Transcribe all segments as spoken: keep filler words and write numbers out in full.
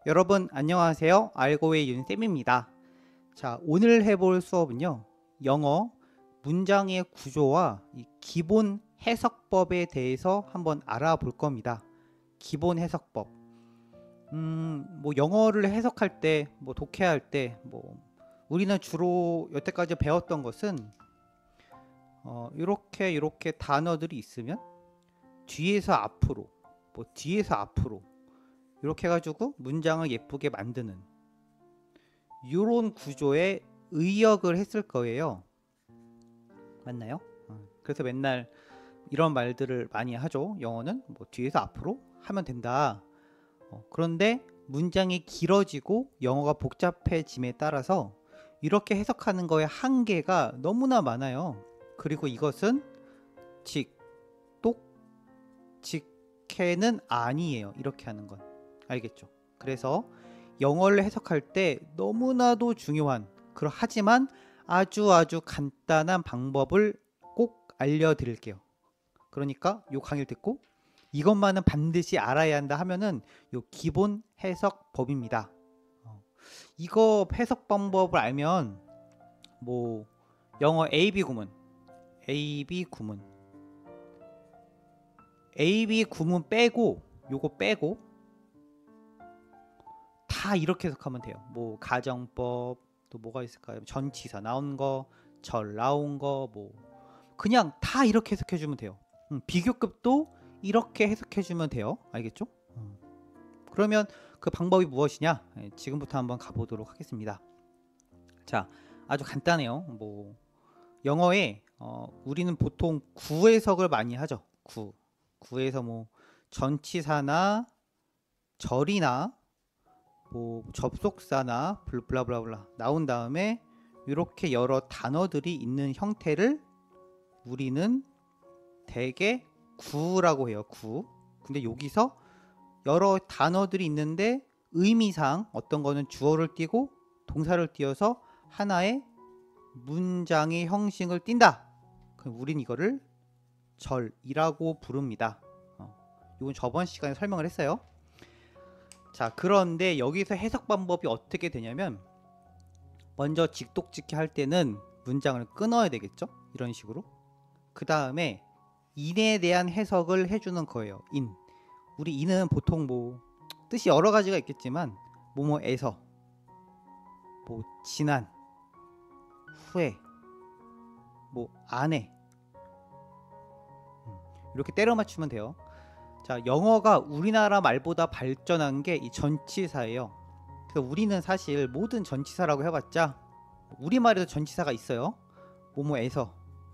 여러분 안녕하세요. 알고의 윤쌤입니다. 자, 오늘 해볼 수업은요. 영어 문장의 구조와 이 기본 해석법에 대해서 한번 알아볼 겁니다. 기본 해석법. 음, 뭐 영어를 해석할 때, 뭐 독해할 때, 뭐 우리는 주로 여태까지 배웠던 것은 어, 이렇게 이렇게 단어들이 있으면 뒤에서 앞으로, 뭐 뒤에서 앞으로 이렇게 해가지고 문장을 예쁘게 만드는 이런 구조의 의역을 했을 거예요. 맞나요? 그래서 맨날 이런 말들을 많이 하죠. 영어는 뭐 뒤에서 앞으로 하면 된다. 어, 그런데 문장이 길어지고 영어가 복잡해짐에 따라서 이렇게 해석하는 거에 한계가 너무나 많아요. 그리고 이것은 직, 똑, 직해는 아니에요. 이렇게 하는 건. 알겠죠? 그래서 영어를 해석할 때 너무나도 중요한, 하지만 아주 아주 간단한 방법을 꼭 알려드릴게요. 그러니까 요 강의를 듣고 이것만은 반드시 알아야 한다 하면은 요 기본 해석법입니다. 어, 이거 해석 방법을 알면 뭐 영어 에이비 구문, 에이비 구문, 에이비 구문 빼고 요거 빼고 다 이렇게 해석하면 돼요. 뭐 가정법, 또 뭐가 있을까요? 전치사 나온 거, 절 나온 거, 뭐 그냥 다 이렇게 해석해 주면 돼요. 음, 비교급도 이렇게 해석해 주면 돼요. 알겠죠? 음. 그러면 그 방법이 무엇이냐? 예, 지금부터 한번 가보도록 하겠습니다. 자, 아주 간단해요. 뭐 영어에 어, 우리는 보통 구해석을 많이 하죠. 구. 구에서 뭐 전치사나 절이나 뭐 접속사나 블라블라블라 나온 다음에 이렇게 여러 단어들이 있는 형태를 우리는 대개 구라고 해요. 구. 근데 여기서 여러 단어들이 있는데 의미상 어떤 거는 주어를 띄고 동사를 띄어서 하나의 문장의 형식을 띈다. 그럼 우린 이거를 절이라고 부릅니다. 어, 이건 저번 시간에 설명을 했어요. 자, 그런데 여기서 해석 방법이 어떻게 되냐면 먼저 직독직해 할 때는 문장을 끊어야 되겠죠? 이런 식으로. 그 다음에 in에 대한 해석을 해주는 거예요. in. 우리 in은 보통 뭐 뜻이 여러 가지가 있겠지만 뭐뭐에서, 뭐 지난, 후에, 뭐 안에 이렇게 때려 맞추면 돼요. 자, 영어가 우리나라 말보다 발전한 게 이 전치사예요. 그래서 우리는 사실 모든 전치사라고 해봤자 우리말에도 전치사가 있어요. 뭐뭐에서,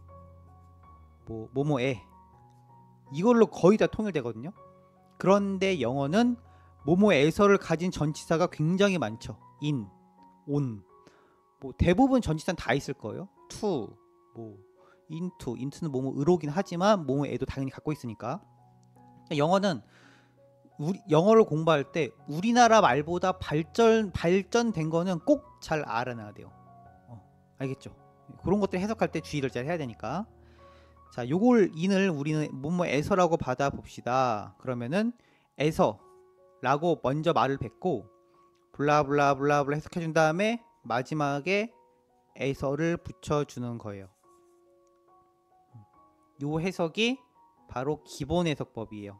뭐 뭐뭐에 이걸로 거의 다 통일되거든요. 그런데 영어는 뭐뭐에서를 가진 전치사가 굉장히 많죠. in, on, 뭐 대부분 전치사는 다 있을 거예요. to, 뭐 into, into는 뭐뭐으로긴 하지만 뭐뭐에도 당연히 갖고 있으니까. 영어는 우리, 영어를 공부할 때 우리나라 말보다 발전, 발전된 거는 꼭 잘 알아놔야 돼요. 어, 알겠죠? 그런 것들 해석할 때 주의를 잘 해야 되니까. 자, 요걸 인을 우리는 뭐뭐에서라고 받아 봅시다. 그러면은 에서 라고 먼저 말을 뱉고 블라블라블라블라 해석해 준 다음에 마지막에 에서를 붙여주는 거예요. 요 해석이 바로 기본 해석법이에요.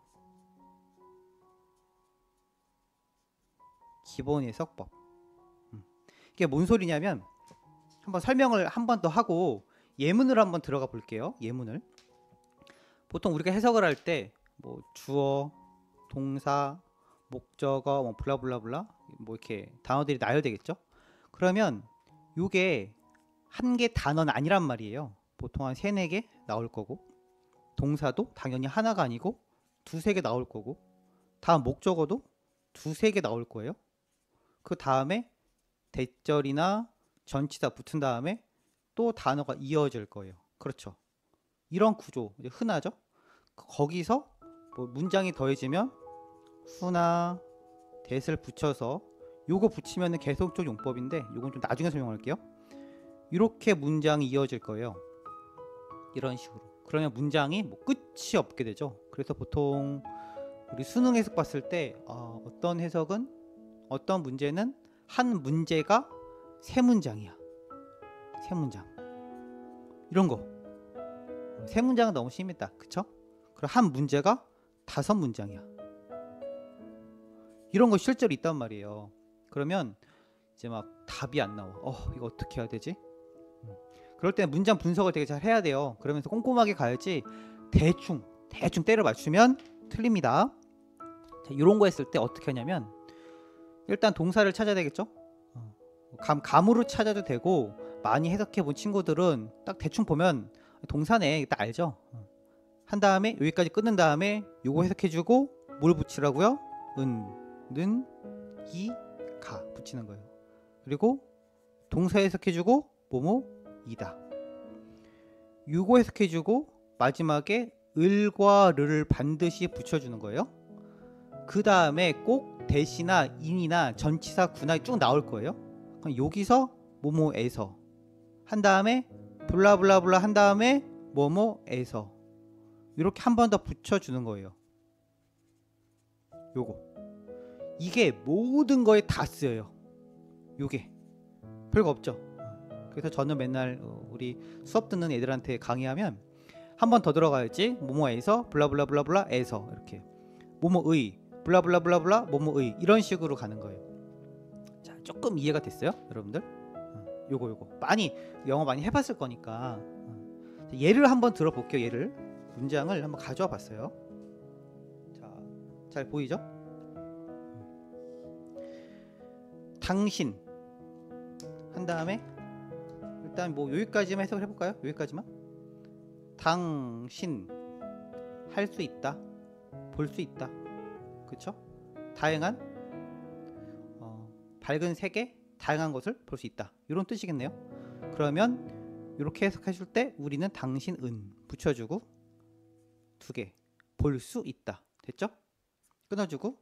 기본 해석법. 음. 이게 뭔 소리냐면 한번 설명을 한 번 더 하고 예문을 한번 들어가 볼게요. 예문을. 보통 우리가 해석을 할 때 뭐 주어, 동사, 목적어, 뭐 블라블라블라 뭐 이렇게 단어들이 나열되겠죠. 그러면 요게 한 개 단어는 아니란 말이에요. 보통 한 세네 개 나올 거고, 동사도 당연히 하나가 아니고 두세 개 나올 거고, 다음 목적어도 두세 개 나올 거예요. 그 다음에 대절이나 전치사 붙은 다음에 또 단어가 이어질 거예요. 그렇죠. 이런 구조 이제 흔하죠. 거기서 뭐 문장이 더해지면 후나 대를 붙여서 요거 붙이면 계속적 용법인데 요건 좀 나중에 설명할게요. 이렇게 문장이 이어질 거예요. 이런 식으로. 그러면 문장이 뭐 끝이 없게 되죠. 그래서 보통 우리 수능 해석 봤을 때 어, 어떤 해석은 어떤 문제는 한 문제가 세 문장이야. 세 문장. 이런 거. 세 문장은 너무 심했다. 그쵸? 그럼 한 문제가 다섯 문장이야. 이런 거 실제로 있단 말이에요. 그러면 이제 막 답이 안 나와. 어, 이거 어떻게 해야 되지? 음. 그럴 때 문장 분석을 되게 잘 해야 돼요. 그러면서 꼼꼼하게 가야지 대충 대충 때려 맞추면 틀립니다. 자, 이런 거 했을 때 어떻게 하냐면 일단 동사를 찾아야 되겠죠? 어, 감, 감으로 찾아도 되고 많이 해석해 본 친구들은 딱 대충 보면 동사네 딱 알죠? 어. 한 다음에 여기까지 끊는 다음에 요거 해석해주고 뭘 붙이라고요? 은, 는, 이, 가 붙이는 거예요. 그리고 동사 해석해주고 뭐뭐 이다. 요거 해석해주고 마지막에 을과 르를 반드시 붙여주는 거예요. 그 다음에 꼭 대시나 인이나 전치사 구나 쭉 나올 거예요. 그럼 여기서 뭐뭐에서 한 다음에 블라블라블라 한 다음에 뭐뭐에서 이렇게 한 번 더 붙여주는 거예요. 요거 이게 모든 거에 다 쓰여요. 요게 별거 없죠. 그래서 저는 맨날 우리 수업 듣는 애들한테 강의하면 한 번 더 들어가야지. 뭐뭐에서 블라블라블라블라에서 이렇게 뭐뭐의 블라블라블라블라 뭐뭐의 이런 식으로 가는 거예요. 자, 조금 이해가 됐어요, 여러분들? 요거 요거 많이 영어 많이 해봤을 거니까 예를 한번 들어볼게요. 예를 문장을 한번 가져와 봤어요. 자, 잘 보이죠? 당신 한 다음에 일단 뭐 여기까지만 해석을 해볼까요? 여기까지만. 당신 할 수 있다, 볼 수 있다, 그쵸? 다양한 어, 밝은 세계, 다양한 것을 볼 수 있다, 이런 뜻이겠네요. 그러면 이렇게 해석해줄 때 우리는 당신 은 붙여주고 두 개 볼 수 있다 됐죠? 끊어주고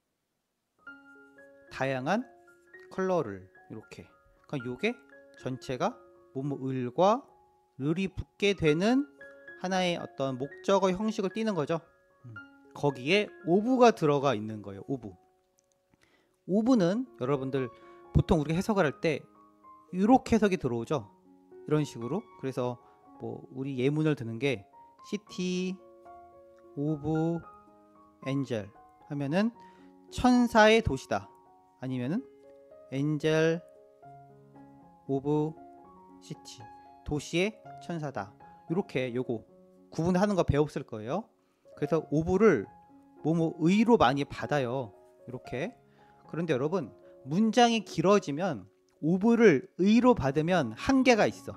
다양한 컬러를 이렇게. 그럼 요게 전체가 뭐뭐 을과 르이 붙게 되는 하나의 어떤 목적어 형식을 띠는 거죠. 음. 거기에 오브가 들어가 있는 거예요. 오브. 오브는 여러분들 보통 우리가 해석을 할 때 이렇게 해석이 들어오죠. 이런 식으로. 그래서 뭐 우리 예문을 드는 게 시티 오브 엔젤 하면은 천사의 도시다, 아니면은 엔젤 오브 시티 도시의 천사다, 이렇게 요거 구분하는 거 배웠을 거예요. 그래서 오브를 뭐뭐 의로 많이 받아요, 이렇게. 그런데 여러분 문장이 길어지면 오브를 의로 받으면 한계가 있어.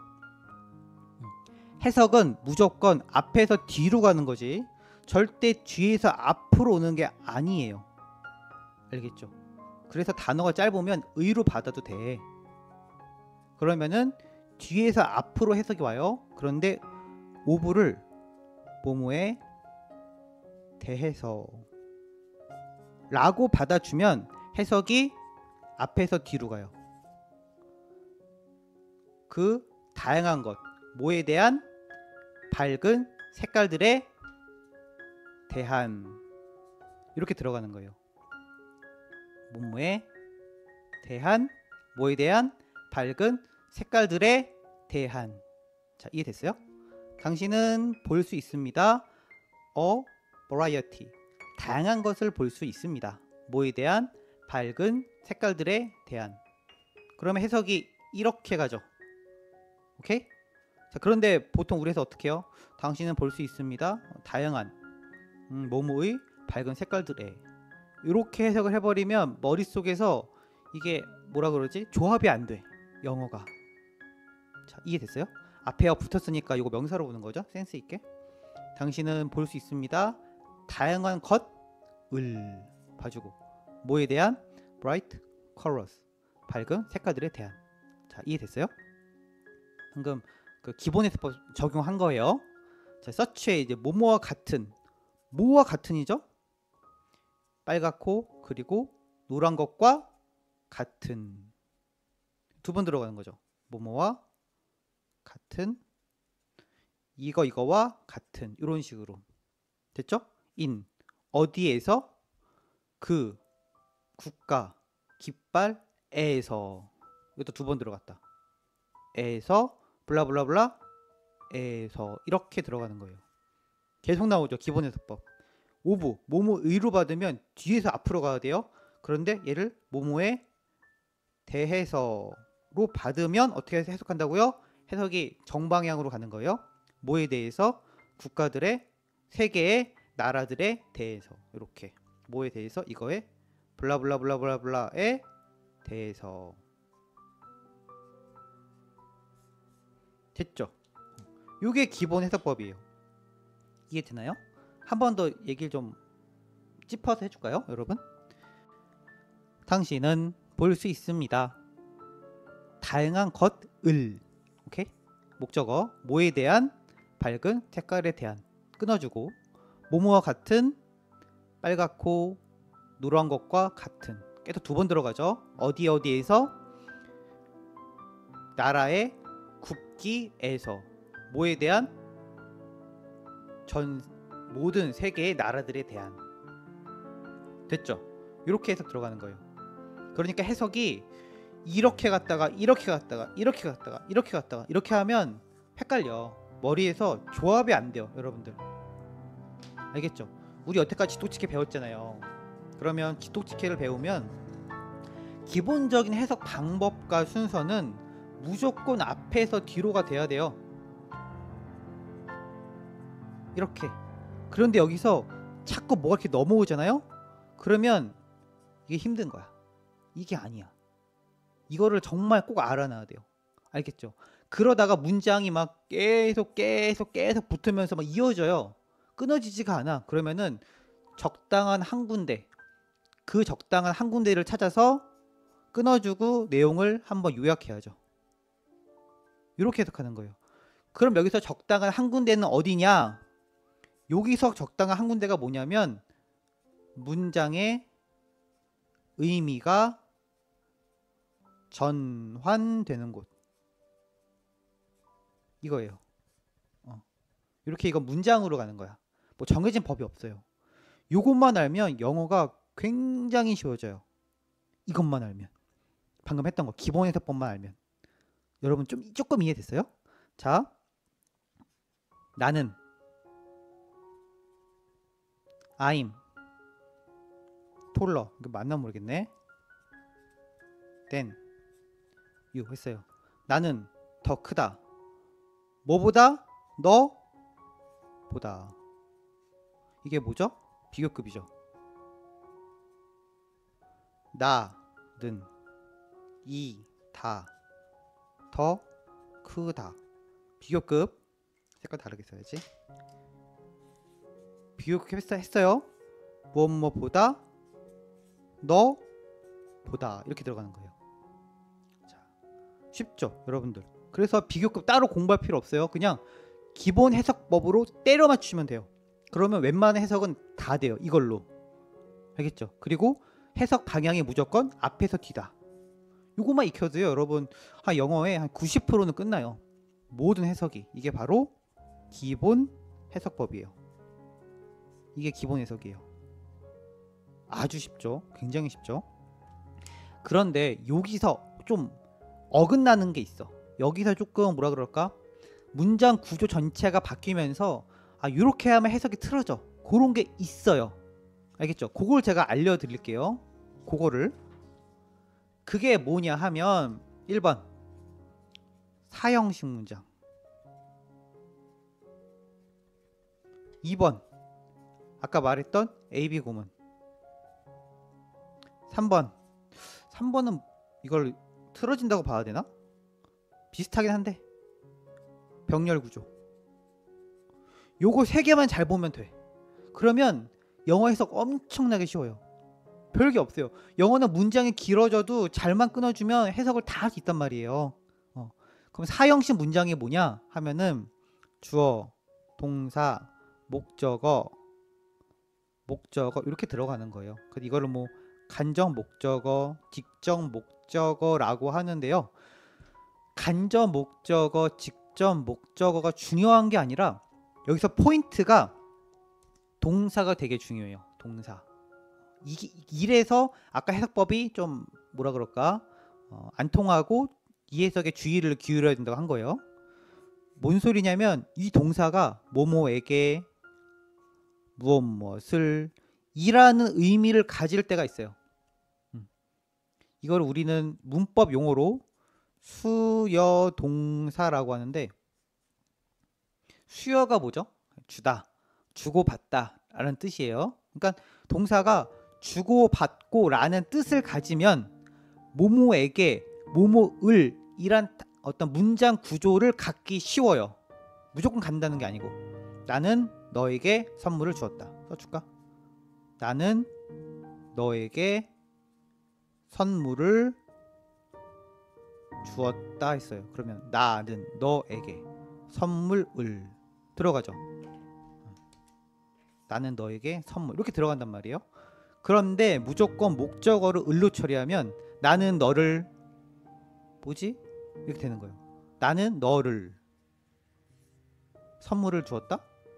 해석은 무조건 앞에서 뒤로 가는 거지 절대 뒤에서 앞으로 오는 게 아니에요. 알겠죠? 그래서 단어가 짧으면 의로 받아도 돼. 그러면은 뒤에서 앞으로 해석이 와요. 그런데 오브를 뭐뭐에 대해서 라고 받아주면 해석이 앞에서 뒤로 가요. 그 다양한 것, 뭐에 대한 밝은 색깔들에 대한 이렇게 들어가는 거예요. 뭐뭐에 대한 뭐에 대한 밝은 색깔들에 대한. 자, 이해됐어요? 당신은 볼 수 있습니다. A variety 다양한 것을 볼 수 있습니다. 뭐에 대한 밝은 색깔들에 대한. 그러면 해석이 이렇게 가죠. 오케이? 자, 그런데 보통 우리에서 어떻게 해요? 당신은 볼 수 있습니다. 다양한 음, 뭐뭐의 밝은 색깔들에. 이렇게 해석을 해버리면 머릿속에서 이게 뭐라 그러지? 조합이 안 돼, 영어가. 자, 이해됐어요? 앞에가 붙었으니까 이거 명사로 보는 거죠. 센스 있게. 당신은 볼 수 있습니다. 다양한 것을 봐주고 뭐에 대한 bright colors 밝은 색깔들에 대한. 자, 이해됐어요? 방금 그 기본에서 적용한 거예요. 자, 서치에 이제 뭐뭐와 같은, 뭐와 같은이죠? 빨갛고 그리고 노란 것과 같은 두 번 들어가는 거죠. 뭐뭐와 같은, 이거 이거와 같은, 이런 식으로 됐죠? 인 어디에서, 그 국가 깃발 에서 이것도 두 번 들어갔다. 에서 블라블라블라 에서 이렇게 들어가는 거예요. 계속 나오죠. 기본 해석법. 오부 뭐뭐 의로 받으면 뒤에서 앞으로 가야 돼요. 그런데 얘를 뭐뭐에 대해서로 받으면 어떻게 해석한다고요? 해석이 정방향으로 가는 거예요. 뭐에 대해서? 국가들의 세계의 나라들에 대해서. 이렇게 뭐에 대해서? 이거에 블라블라블라블라블라에 대해서. 됐죠? 이게 기본 해석법이에요. 이해되나요? 한 번 더 얘기를 좀 짚어서 해줄까요, 여러분? 당신은 볼 수 있습니다. 다양한 것을. 오케이? 목적어 뭐에 대한? 밝은 색깔에 대한. 끊어주고 뭐뭐와 같은 빨갛고 노란 것과 같은. 계속 두 번 들어가죠. 어디 어디에서? 나라의 국기에서. 뭐에 대한? 전 모든 세계의 나라들에 대한. 됐죠? 이렇게 해석 들어가는 거예요. 그러니까 해석이 이렇게 갔다가 이렇게 갔다가 이렇게 갔다가 이렇게 갔다가 이렇게 하면 헷갈려. 머리에서 조합이 안 돼요, 여러분들. 알겠죠? 우리 여태까지 지도치케 배웠잖아요. 그러면 지도치케를 배우면 기본적인 해석 방법과 순서는 무조건 앞에서 뒤로가 돼야 돼요. 이렇게. 그런데 여기서 자꾸 뭐가 이렇게 넘어오잖아요. 그러면 이게 힘든 거야. 이게 아니야. 이거를 정말 꼭 알아놔야 돼요. 알겠죠? 그러다가 문장이 막 계속 계속 계속 붙으면서 막 이어져요. 끊어지지가 않아. 그러면은 적당한 한 군데, 그 적당한 한 군데를 찾아서 끊어주고 내용을 한번 요약해야죠. 이렇게 해석하는 거예요. 그럼 여기서 적당한 한 군데는 어디냐? 여기서 적당한 한 군데가 뭐냐면 문장의 의미가 전환되는 곳. 이거예요. 어. 이렇게 이건 문장으로 가는 거야. 뭐 정해진 법이 없어요. 이것만 알면 영어가 굉장히 쉬워져요. 이것만 알면. 방금 했던 거 기본 해석법만 알면. 여러분 좀 조금 이해됐어요? 자, 나는 I'm taller. 이거 맞나 모르겠네. Then you 했어요. 나는 더 크다. 뭐보다? 너 보다. 이게 뭐죠? 비교급이죠. 나는 이 다 더 크다. 비교급. 색깔 다르게 써야지. 비교급 했어요. 무엇 무엇보다 너 보다. 이렇게 들어가는 거예요. 자, 쉽죠, 여러분들? 그래서 비교급 따로 공부할 필요 없어요. 그냥 기본 해석법으로 때려 맞추시면 돼요. 그러면 웬만한 해석은 다 돼요. 이걸로. 알겠죠? 그리고 해석 방향이 무조건 앞에서 뒤다. 요거만 익혀도요, 여러분, 한 영어의 한 구십 퍼센트는 끝나요. 모든 해석이. 이게 바로 기본 해석법이에요. 이게 기본 해석이에요. 아주 쉽죠? 굉장히 쉽죠? 그런데 여기서 좀 어긋나는 게 있어. 여기서 조금 뭐라 그럴까? 문장 구조 전체가 바뀌면서 아, 요렇게 하면 해석이 틀어져. 그런 게 있어요. 알겠죠? 그걸 제가 알려드릴게요. 그거를. 그게 뭐냐 하면 일 번 사형식 문장, 이 번 아까 말했던 에이비 고문, 삼 번 삼 번은 이걸 틀어진다고 봐야 되나? 비슷하긴 한데 병렬 구조. 요거 세 개만 잘 보면 돼. 그러면 영어 해석 엄청나게 쉬워요. 별게 없어요. 영어는 문장이 길어져도 잘만 끊어주면 해석을 다 할 수 있단 말이에요. 어. 그럼 사형식 문장이 뭐냐 하면은 주어, 동사, 목적어, 목적어 이렇게 들어가는 거예요. 그래서 이거를 뭐 간접 목적어, 직접 목적어라고 하는데요. 간접 목적어, 직접 목적어가 중요한 게 아니라 여기서 포인트가 동사가 되게 중요해요. 동사. 이, 이래서 아까 해석법이 좀 뭐라 그럴까 어, 안 통하고 이 해석에 주의를 기울여야 된다고 한 거예요. 뭔 소리냐면 이 동사가 뭐뭐에게 무엇 무엇을 이라는 의미를 가질 때가 있어요. 음. 이걸 우리는 문법 용어로 수여 동사라고 하는데, 수여가 뭐죠? 주다, 주고받다 라는 뜻이에요. 그러니까 동사가 주고받고 라는 뜻을 가지면 뭐뭐에게 뭐뭐을 이란 어떤 문장 구조를 갖기 쉬워요. 무조건 간다는 게 아니고, 나는 너에게 선물을 주었다. 써줄까? 나는 너에게 선물을 주었다 했어요. 그러면 나는 너에게 선물을 들어가죠. 나는 너에게 선물 이렇게 들어간단 말이에요. 그런데 무조건 목적어를 을로 처리하면 나는 너를 뭐지? 이렇게 되는 거예요. 나는 너를 선물을 주었다?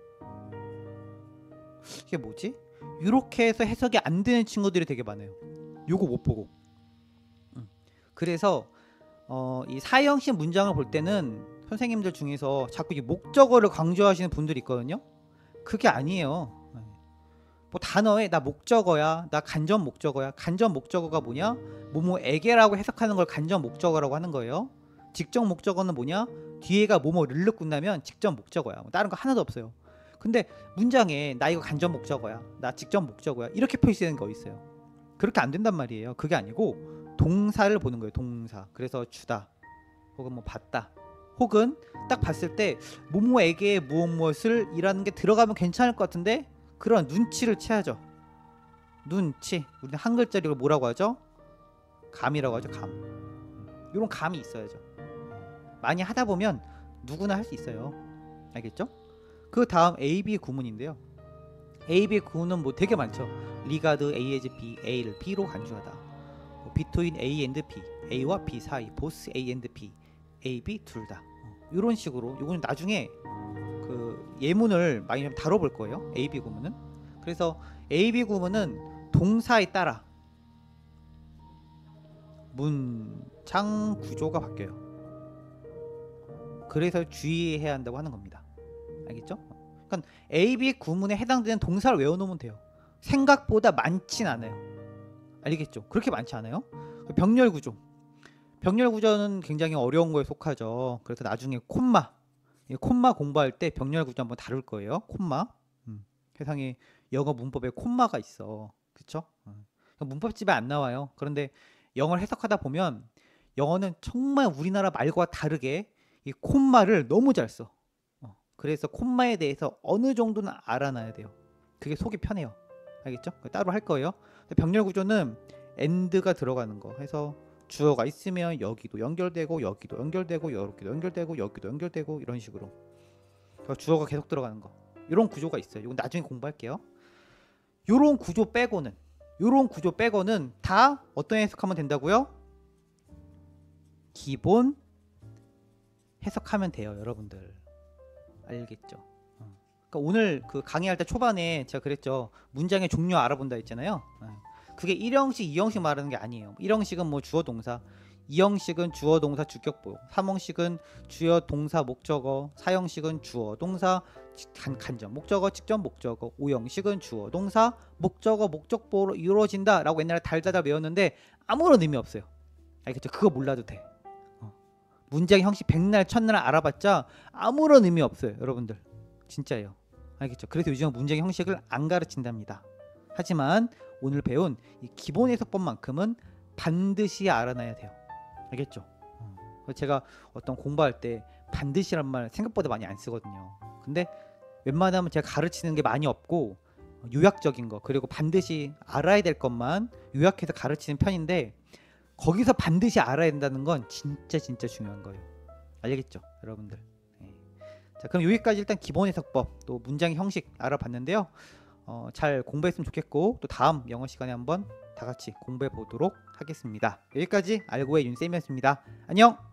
이게 뭐지? 이렇게 해서 해석이 안 되는 친구들이 되게 많아요. 요거 못 보고. 음. 그래서 어, 이 사형식 문장을 볼 때는 선생님들 중에서 자꾸 이 목적어를 강조하시는 분들이 있거든요. 그게 아니에요. 뭐 단어에 나 목적어야, 나 간접 목적어야. 간접 목적어가 뭐냐? 뭐뭐에게라고 해석하는 걸 간접 목적어라고 하는 거예요. 직접 목적어는 뭐냐? 뒤에가 뭐뭐를 끝나면 직접 목적어야. 다른 거 하나도 없어요. 근데 문장에 나 이거 간접 목적어야, 나 직접 목적어야 이렇게 표시되는 거 있어요. 그렇게 안 된단 말이에요. 그게 아니고 동사를 보는 거예요. 동사. 그래서 주다 혹은 뭐 받다, 혹은 딱 봤을 때 뭐뭐에게 무엇 무엇을 이라는 게 들어가면 괜찮을 것 같은데 그런 눈치를 채야죠. 눈치. 우리는 한 글자리로 뭐라고 하죠? 감이라고 하죠. 감. 이런 감이 있어야죠. 많이 하다 보면 누구나 할 수 있어요. 알겠죠? 그 다음 A, B 구문인데요. A, B 구문은 뭐 되게 많죠. regard A as B, A를 B로 간주하다. between A and B, A와 B 사이, both A and B, A, B 둘 다. 이런 식으로. 이거는 나중에 그 예문을 많이 좀 다뤄볼 거예요. A, B 구문은. 그래서 A, B 구문은 동사에 따라 문장 구조가 바뀌어요. 그래서 주의해야 한다고 하는 겁니다. 알겠죠? 그러니까 A, B 구문에 해당되는 동사를 외워놓으면 돼요. 생각보다 많진 않아요. 알겠죠? 그렇게 많지 않아요. 병렬 구조. 병렬 구조는 굉장히 어려운 거에 속하죠. 그래서 나중에 콤마, 콤마 공부할 때 병렬 구조 한번 다룰 거예요. 콤마. 음, 세상에 영어 문법에 콤마가 있어. 그쵸? 음. 문법집에 안 나와요. 그런데 영어를 해석하다 보면 영어는 정말 우리나라 말과 다르게 이 콤마를 너무 잘 써. 어, 그래서 콤마에 대해서 어느 정도는 알아놔야 돼요. 그게 속이 편해요. 알겠죠? 따로 할 거예요. 병렬 구조는 and가 들어가는 거 해서 주어가 있으면 여기도 연결되고 여기도 연결되고 여기도 연결되고 여기도 연결되고 이런 식으로 주어가 계속 들어가는 거, 이런 구조가 있어요. 이건 나중에 공부할게요. 이런 구조 빼고는 이런 구조 빼고는 다 어떤 해석하면 된다고요? 기본 해석하면 돼요, 여러분들. 알겠죠? 그러니까 오늘 그 강의할 때 초반에 제가 그랬죠. 문장의 종류 알아본다 했잖아요. 그게 일 형식, 이 형식 말하는 게 아니에요. 일 형식은 뭐 주어 동사, 이 형식은 주어 동사 주격보, 삼 형식은 주어 동사 목적어, 사 형식은 주어 동사 간, 간접 목적어 직접 목적어, 오 형식은 주어 동사 목적어 목적보로 이루어진다 라고 옛날에 달달달 외웠는데 아무런 의미 없어요. 알겠죠? 그거 몰라도 돼. 어. 문장의 형식 백날 첫날 알아봤자 아무런 의미 없어요, 여러분들. 진짜예요. 알겠죠? 그래서 요즘은 문장의 형식을 안 가르친답니다. 하지만 오늘 배운 이 기본 해석법만큼은 반드시 알아놔야 돼요. 알겠죠? 어. 제가 어떤 공부할 때 반드시란 말 생각보다 많이 안 쓰거든요. 근데 웬만하면 제가 가르치는 게 많이 없고 요약적인 거, 그리고 반드시 알아야 될 것만 요약해서 가르치는 편인데 거기서 반드시 알아야 된다는 건 진짜 진짜 중요한 거예요. 알겠죠? 여러분들. 네. 자, 그럼 여기까지 일단 기본 해석법 또 문장의 형식 알아봤는데요. 어, 잘 공부했으면 좋겠고 또 다음 영어 시간에 한번 다 같이 공부해 보도록 하겠습니다. 여기까지 알고의 윤쌤이었습니다. 안녕.